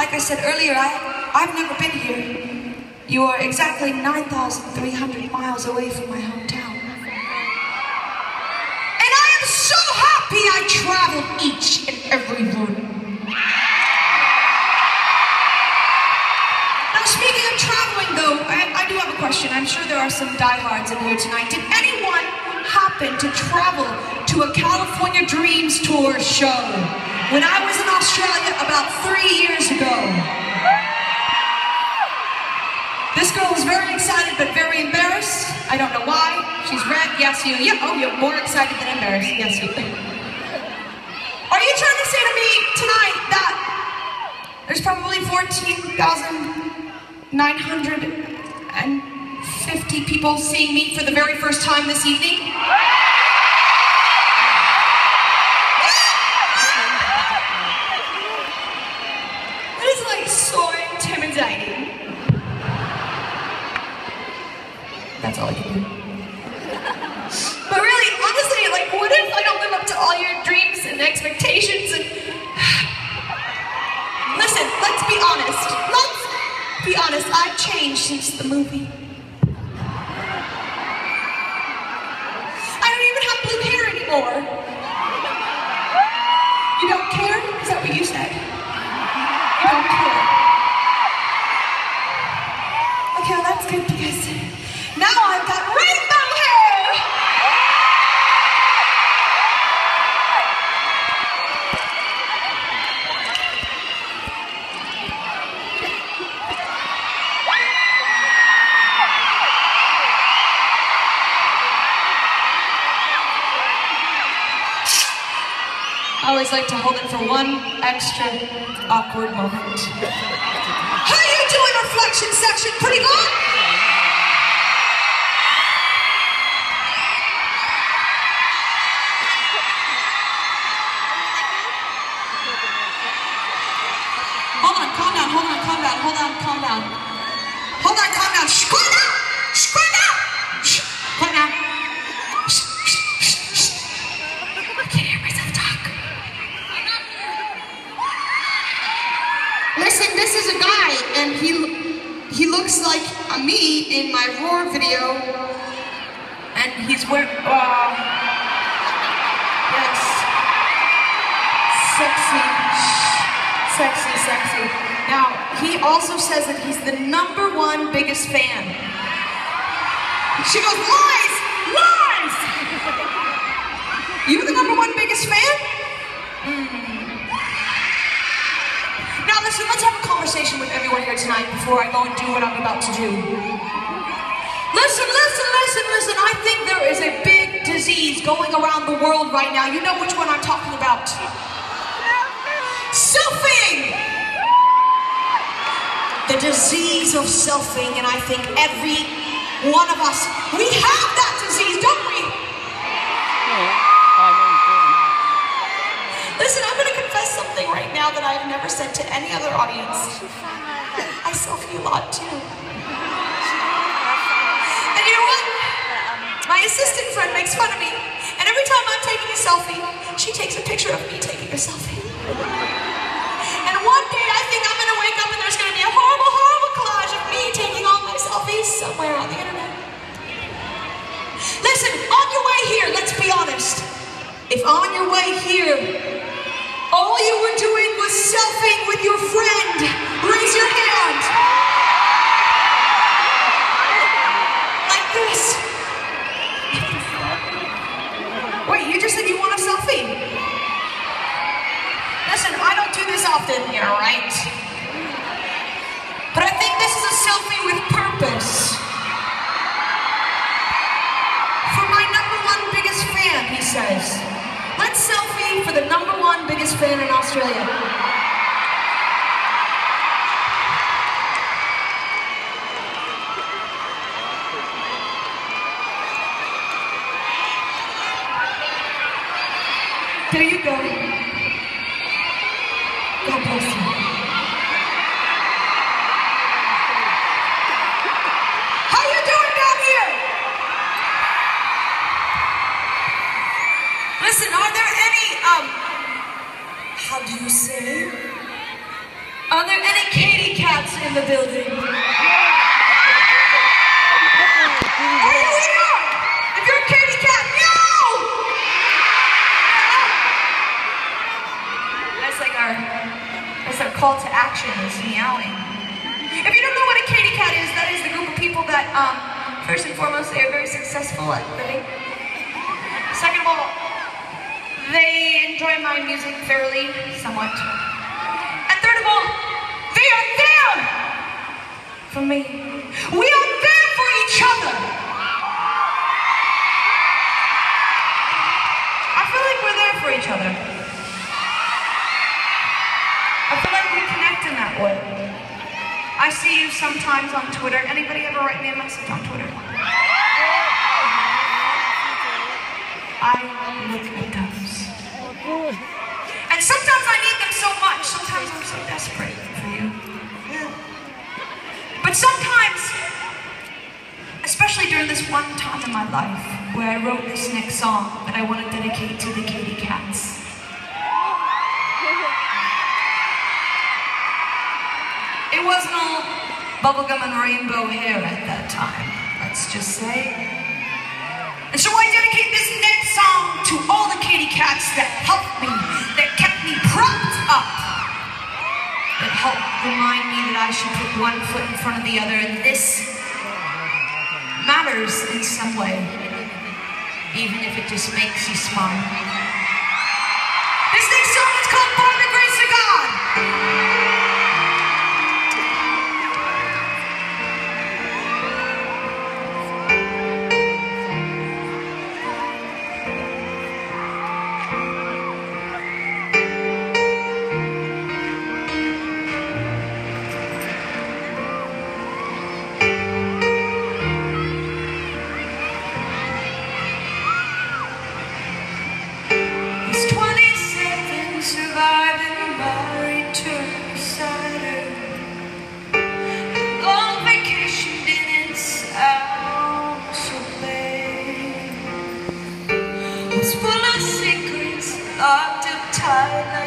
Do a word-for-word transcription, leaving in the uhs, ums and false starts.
like I said earlier, I, I've never been here. You are exactly nine thousand three hundred miles away from my hometown. And I am so happy I traveled each and every room. Now, speaking of traveling, though, I, I do have a question. I'm sure there are some diehards in here tonight. Did anyone happen to travel to a California Dreams Tour show when I was in Australia about three years ago? This girl is very excited but very embarrassed. I don't know why. She's red. Yes, you. Yeah. Oh, you're more excited than embarrassed. Yes, you. Are you trying to say to me tonight that there's probably fourteen thousand nine hundred fifty people seeing me for the very first time this evening? That is like so intimidating. That's all I can do. But really, honestly, like, what if I don't live up to all your dreams and expectations and... Listen, let's be honest. Let's be honest, I've changed since the movie. I don't even have blue hair anymore. You don't care? Is that what you said? You don't care. Okay, well that's good because now I've got rainbow hair! I always like to hold it for one extra awkward moment. How you doing, reflection section? Pretty good? Hold on, calm down, hold on, calm down, hold on, calm down. Hold on, calm down. Shh, quiet down! Shh, quiet down! Shh, quiet down. Shh, shh, shh, shh. I can't hear myself talk. Listen, this is a guy, and he he looks like a me in my Roar video, and he's wearing, uh, yes, sexy, sexy, sexy. Now, he also says that he's the number one biggest fan. She goes, lies, lies! You the number one biggest fan? Mm. Now listen, let's have a conversation with everyone here tonight before I go and do what I'm about to do. Listen, listen, listen, listen. I think there is a big disease going around the world right now. You know which one I'm talking about. Selfing! The disease of selfing, and I think every one of us, we have that disease, don't we? Listen, I'm going to confess something right now that I've never said to any other audience. I selfie a lot too. And you know what? My assistant friend makes fun of me, and every time I'm taking a selfie, she takes a picture of me taking a selfie. And one day I think I'm going to wake up and there's going to be a horrible, horrible collage of me taking all my selfies somewhere on the internet. Listen, on your way here, let's be honest. If on your way here, all you were doing was selfing with your friend, raise your hand. Like this. Wait, you just said you want a selfie? Listen, I don't do this often here, right? But I think this is a selfie with purpose. For my number one biggest fan, he says. Let's selfie for the number one biggest fan in Australia. There you go. God bless you. How you doing down here? Listen, are there any, um, how do you say? Uh, Are there any Katy cats in the building? Oh, yeah, we are! If you're a Katy cat, meow! That's like our, that's our call to action, is meowing. If you don't know what a Katy cat is, that is the group of people that, um, first and foremost, they are very successful at living. Second of all, they enjoy my music fairly, somewhat. And third of all, they are there for me. We are there for each other. I feel like we're there for each other. I feel like we connect in that way. I see you sometimes on Twitter. Anybody ever write me a message on Twitter? I look at those. And sometimes I need them so much. Sometimes I'm so desperate for you. Yeah. But sometimes, especially during this one time in my life where I wrote this next song that I want to dedicate to the Katy cats. It wasn't all bubblegum and rainbow hair at that time, let's just say. And so I dedicate this next song to all the Katy cats that helped me, that kept me propped up, that helped remind me that I should put one foot in front of the other, and this matters in some way, even if it just makes you smile. This next song is called By the Grace of God. Surviving married to Saturn. Long vacation didn't sound so bad. Was full of secrets locked up tight.